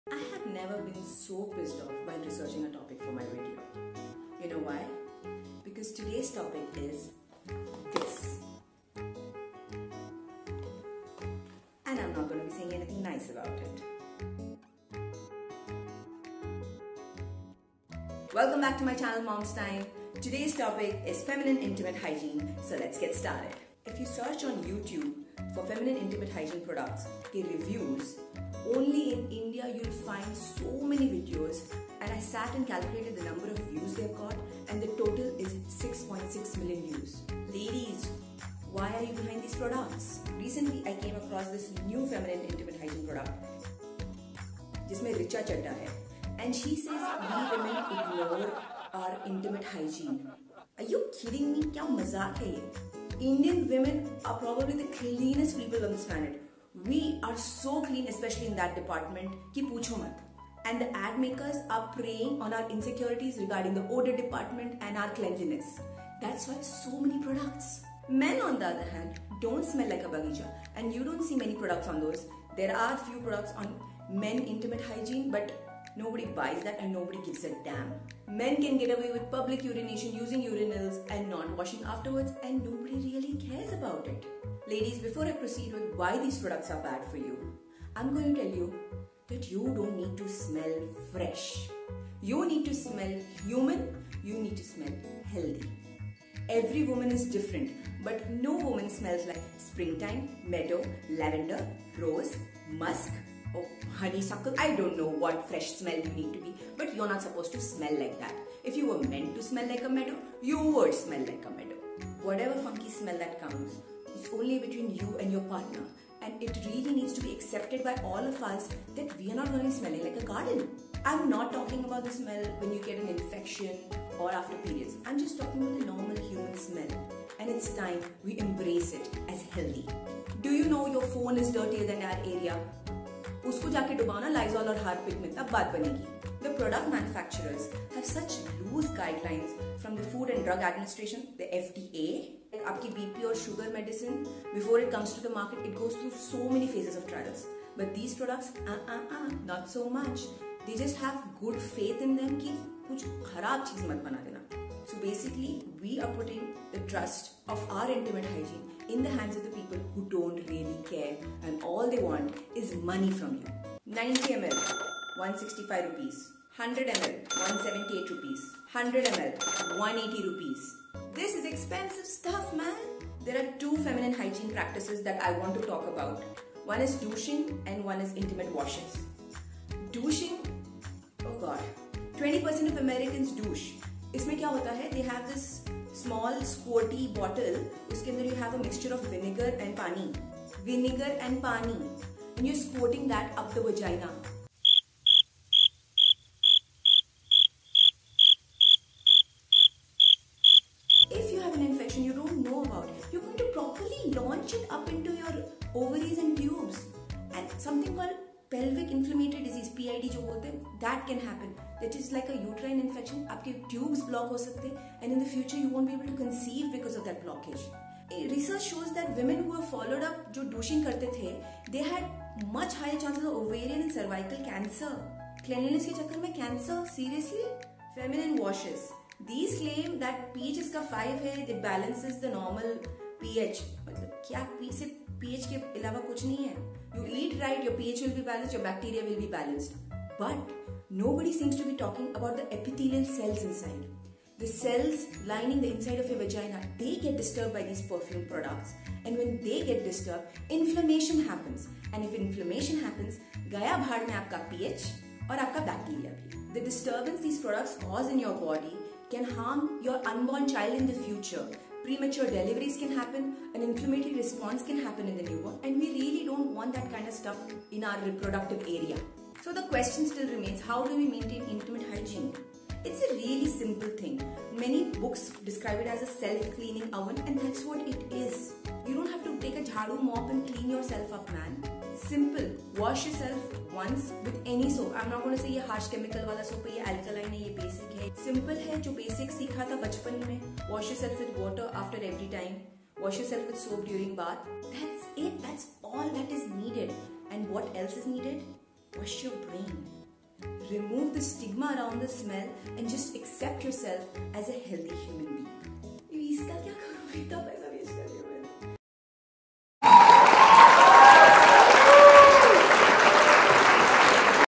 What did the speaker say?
I have never been so pissed off while researching a topic for my video. You know why? Because today's topic is this. And I'm not going to be saying anything nice about it. Welcome back to my channel Momstein. Today's topic is feminine intimate hygiene, so let's get started. If you search on YouTube for feminine intimate hygiene products, reviews, only in India you'll find so many videos, and I sat and calculated the number of views they've got, and the total is 6.6 million views. Ladies, why are you behind these products? Recently I came across this new feminine intimate hygiene product जिसमें richa चड्डा है, and she says we women ignore our intimate hygiene. Are you kidding me? क्या मजाक है ये? Indian women are probably the cleanest people on this planet. We are so clean, especially in that department, कि पूछो मत. And the ad makers are preying on our insecurities regarding the odor department and our cleanliness. That's why so many products. Men, on the other hand, don't smell like a bagija, and you don't see many products on those. There are few products on men intimate hygiene, but nobody buys that and nobody gives a damn. Men can get away with public urination using urinals and not washing afterwards, and nobody really cares about it. Ladies, before I proceed with why these products are bad for you, I'm going to tell you that you don't need to smell fresh. You need to smell human, you need to smell healthy. Every woman is different, but no woman smells like springtime, meadow, lavender, rose, musk, or honeysuckle. I don't know what fresh smell you need to be, but you're not supposed to smell like that. If you were meant to smell like a meadow, you would smell like a meadow. Whatever funky smell that comes, it's only between you and your partner, and it really needs to be accepted by all of us that we are not going to be smelling like a garden. I'm not talking about the smell when you get an infection or after periods. I'm just talking about the normal human smell, and it's time we embrace it as healthy. Do you know your phone is dirtier than our area? उसको जाके डुबाओ ना Lysol और Harpic में, तब बात बनेगी. The product manufacturers have such loose guidelines from the Food and Drug Administration, the FDA. आपकी BP और sugar medicine, before it comes to the market, it goes through so many phases of trials. But these products, not so much. They just have good faith in them कि कुछ खराब चीज मत बना देना. So basically, we are putting the trust of our intimate hygiene in the hands of the people who don't really care, and all they want is money from you. 90 ml, 165 rupees. 100 ml, 178 rupees. 100 ml, 180 rupees. This is expensive stuff, man. There are two feminine hygiene practices that I want to talk about. One is douching and one is intimate washes. Douching, oh god, 20% of Americans douche. इसमें क्या होता है? They have this small squirty bottle. उसके अंदर you have a mixture of vinegar and pani. Vinegar and pani. And you're squirting that up the vagina. If you have an infection you don't know about, you're going to properly launch it up into your ovaries and tubes. And something called pelvic inflammatory disease, PID जो बोलते हैं, that can happen. That is like a uterine infection. आपके tubes block हो सकते हैं, and in the future you won't be able to conceive because of that blockage. Research shows that women who have followed up जो douching करते थे, they had much higher chances of ovarian and cervical cancer. Cleanliness के चक्कर में cancer? Seriously? Feminine washes. These claim that pH इसका 5 है, it balances the normal pH. मतलब क्या सिर्फ pH के अलावा कुछ नहीं है. You eat right, your pH will be balanced, your bacteria will be balanced. But nobody seems to be talking about the epithelial cells inside. The cells lining the inside of your vagina, they get disturbed by these perfume products. And when they get disturbed, inflammation happens. And if inflammation happens, gaya bhad mein aapka pH और आपका bacteria भी. The disturbance these products cause in your body can harm your unborn child in the future. Premature deliveries can happen, an inflammatory response can happen in the newborn, and we really don't want that kind of stuff in our reproductive area. So the question still remains, how do we maintain intimate hygiene? It's a really simple thing. Many books describe it as a self-cleaning oven, and that's what it is. You don't have to take a jhadu mop and clean yourself up, man. Simple. Wash yourself once with any soap. I'm not going to say ये harsh chemical वाला soap है, ये alkaline है, ये basic है. Simple है, जो basic सीखा था बचपन में. Wash yourself with water after every time. Wash yourself with soap during bath. That's it. That's all that is needed. And what else is needed? wash your brain. Remove the stigma around the smell and just accept yourself as a healthy human being. इसका क्या करूँ? तब